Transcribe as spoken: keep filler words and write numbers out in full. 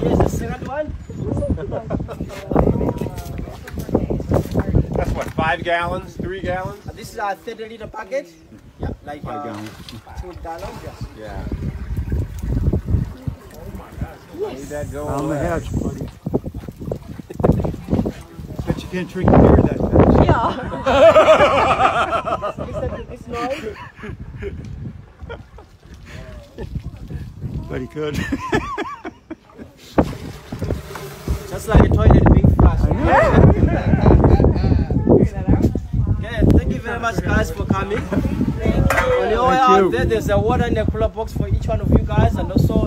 here's the second one. That's what, five gallons, three gallons? Uh, this is our thirty liter packet. Yep, like Five uh, gallons. two gallons. Yes. Yeah. Yes. Need that going On the away. hatch, buddy. Bet you can't drink beer that fast. Yeah. Listen to this noise. But he could. Just like a toilet being flushed. Okay, thank you very much, guys, for coming. On your way out there, there's a water in the cooler box for each one of you guys, and also